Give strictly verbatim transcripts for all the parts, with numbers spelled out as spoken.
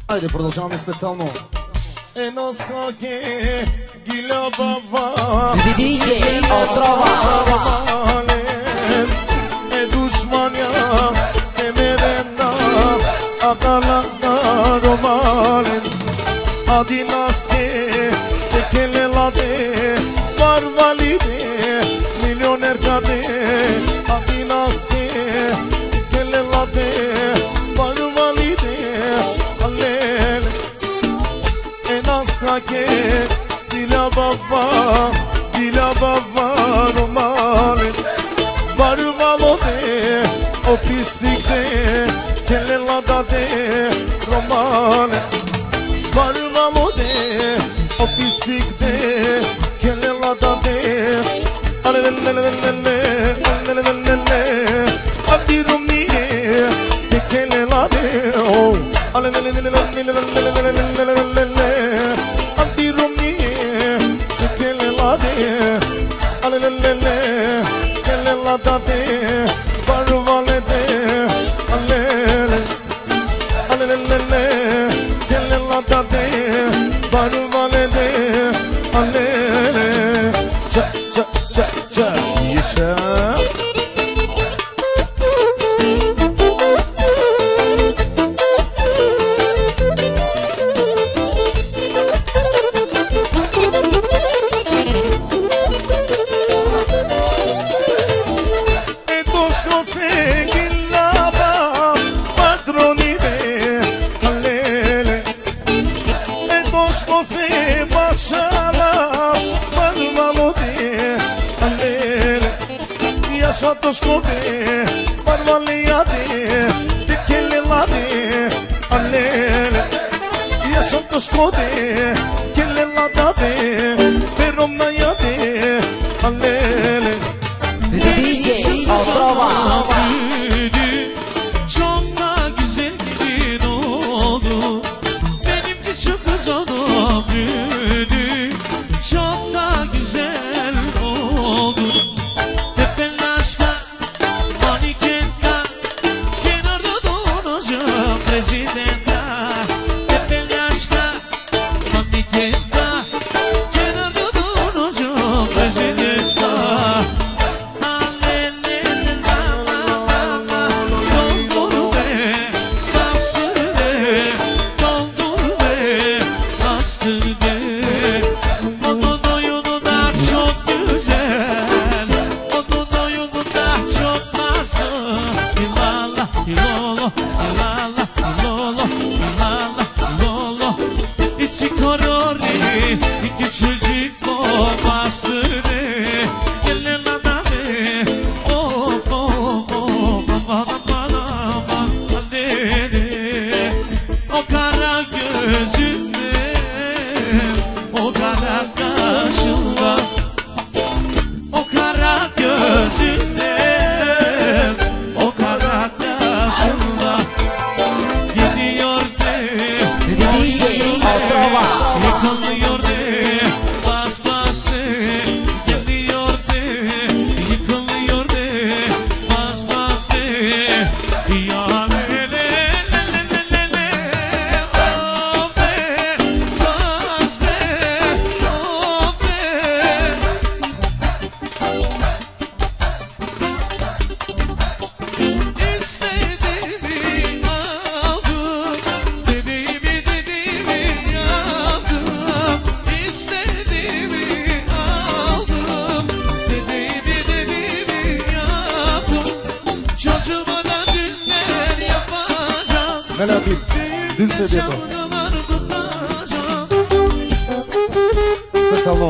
Айде, продължаваме специално. Едно скоке, гиля бава, диджей Отрова, е душманя, е мерена, акала на ромален, адинаске, те келеладе, варвалиде, милионеркаде, адинаске, келеладе, варвалиде, алеле, enaskake, dila baba, dila baba romale, varvalode, o pisikte, kelelada de romale, varvalode, o pisikte, kelelada de, alelelelelele, alelelelele, adirumi, te kelelade, oh, alelelelelele. Alelelele, kelelade, varvalede, alele, alelelele, kelelade, varvalede, alele, ça ça ça ça, yaşa. Sotto scode, parvaliade, te kelelade, alele. Ia sotto scode, kelelade, peromnaiade, alele. diджей Otrova. Çok da güzel gelin oldu, benim küçük kız adam büyüdü. Çok da güzel oldu. Presidenta, de pelasca, mantiquenta, kenarda duracağım presidenta. Alelele la la la la, doldur be, bastır be, doldur be, bastır be. Onun oyunu da çok güzel, onun oyunu da çok fazla. İlala, ilolo, ilala. Küçücük babasını gelelade, of of of, aman aman aman dedi. O kara gözünde, o kara kaşında, o kara gözünde, o kara kaşında gidiyor de, diджей Otrova. yıkılıyor de. Melatif, dün sebebi. Spécialement.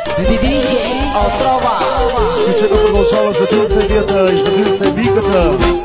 диджей Otrova. Вечерът продължава за ден се вията и за ден се виката.